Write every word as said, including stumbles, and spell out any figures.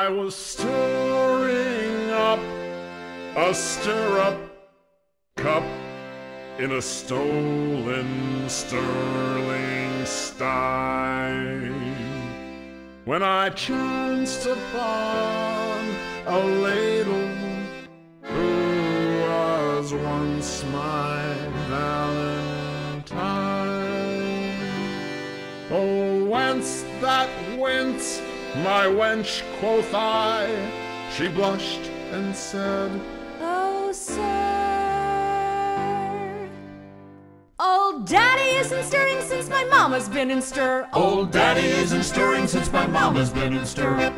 I was stirring up a stirrup cup in a stolen sterling stein, when I chanced upon a ladle who was once my Valentine. Oh, whence that wince, my wench, quoth I. She blushed and said, "Oh, sir, old daddy isn't stirring since my mama's been in stir. Old daddy isn't stirring since my mama's been in stir.